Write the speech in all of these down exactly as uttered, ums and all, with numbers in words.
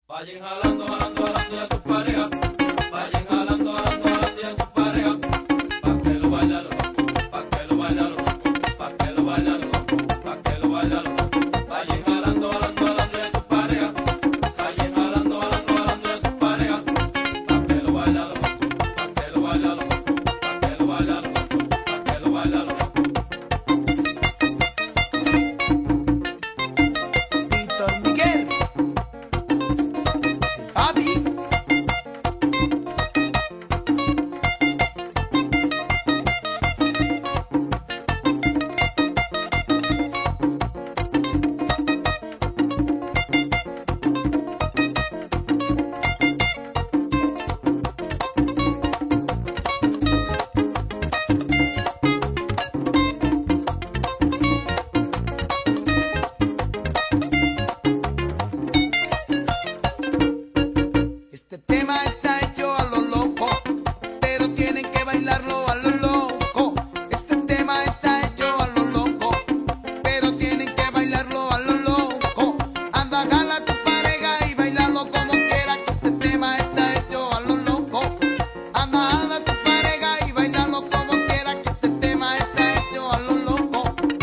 Vayan jalando, jalando, jalando y a sus parejas. Vayan jalando, jalando, jalando y a sus parejas. Pa' que lo bailan los locos, pa' que lo bailan los locos, pa' que lo bailan los locos, pa' que lo bailan los locos. Vayan jalando, jalando, jalando y a sus parejas. Vayan jalando, jalando, jalando y a sus parejas. Pa' que lo bailan los locos, pa' que lo bailan los locos, pa' que lo bailan los locos, pa' que lo bailan los locos. Víctor Miguel, papi. Este tema está hecho a lo loco, pero tienen que bailarlo a lo loco. Este tema está hecho a lo loco, pero tienen que bailarlo a lo loco. Anda, jala a tu pareja y bailalo como quiera, que este tema está hecho a lo loco. Anda, jala a tu pareja y bailalo como quiera, que este tema está hecho a lo loco.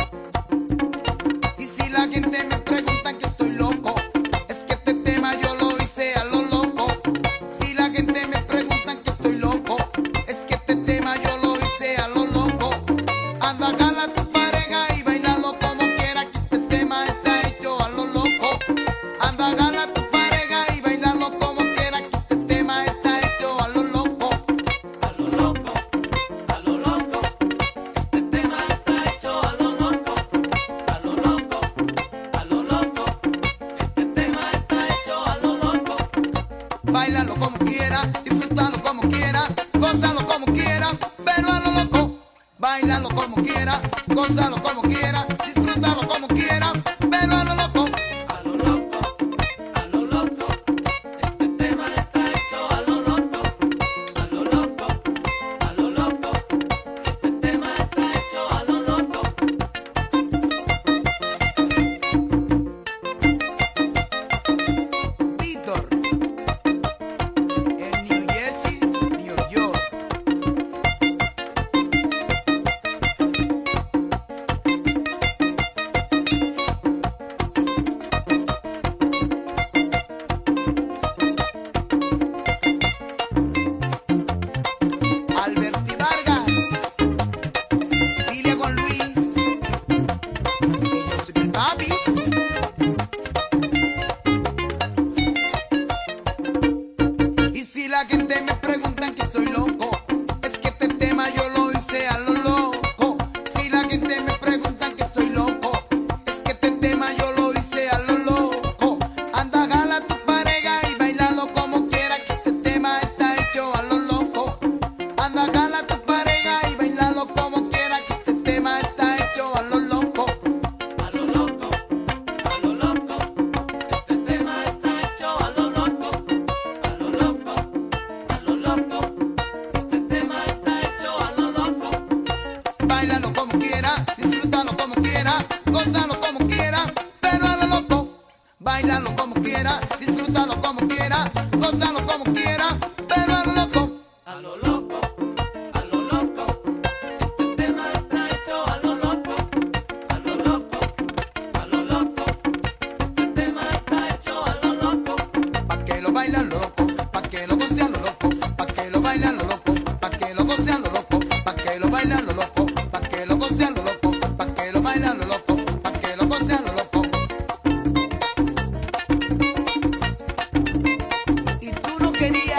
Y si la gente me pregunta que estoy loco, es que este tema yo lo hice a lo loco. Si la gente me pregunta que estoy loco, es que este tema yo lo hice a lo loco. Anda, jala a tu pareja y bailalo como quiera, que este tema está hecho a lo loco. Anda, jala a tu pareja y bailalo como quiera, que este tema está hecho a lo loco. A lo loco, a lo loco, este tema está hecho a lo loco. A lo loco, a lo loco, este tema está hecho a lo loco. Báilalo como quiera, disfrútalo como quiera, gózalo como quiera, pero a lo loco. Báilalo como quiera, gózalo como quiera, disfrútalo como quiera, pero a lo loco. A lo loco, a lo loco, este tema está hecho a lo loco. A lo loco, a lo loco, este tema está hecho a lo loco. Víctor, en New Jersey, New York. Alberti Vargas, dile a Juan Luis que yo soy el papi. Y si la gente me pregunta que estoy loco, es que este tema yo lo hice a lo loco. Si la gente me pregunta que estoy loco, es que este tema yo lo hice a lo loco. Anda, jala a tu pareja y bailalo como quiera, que este tema está hecho a lo loco. Anda, jala a tu pareja y bailalo como quiera, que este tema está hecho a lo loco. A lo loco, a lo loco, este tema está hecho a lo loco. A lo loco, a lo loco, este tema está hecho a lo loco. Báilalo como quiera, disfrútalo como quiera, gózalo como quiera, pero a lo loco. Báilalo como quiera, disfrútalo como quiera, gózalo como quiera, pero a lo loco. A lo loco, a lo loco, este tema está hecho a lo loco. A lo loco, a lo loco, este tema está hecho a lo loco. Pa' que lo bailan loco, pa' que lo gocen lo loco, pa' que lo bailan lo loco, pa' que lo gocen lo loco, pa' que lo bailan lo loco, pa' que lo gocen lo loco, pa' que lo bailan lo loco, pa' que lo gocen lo loco. Y tú no querías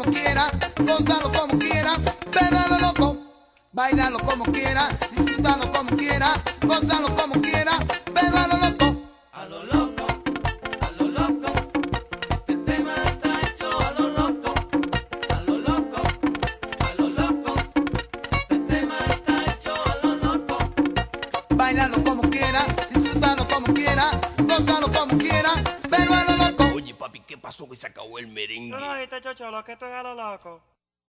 quiera, gózalo como quiera, pero a lo loco. Báilalo como quiera, disfrútalo como quiera, gózalo como quiera, pero a lo loco. A lo loco, a lo loco, este tema está hecho a lo loco, a lo loco, a lo loco, este tema está hecho a lo loco. Báilalo como quiera, disfrútalo como quiera, gózalo como quiera, pero a lo loco. Oye, papi, ¿qué pasó que se acabó el merengue? No lo viste, chocholo, que esto es a lo loco.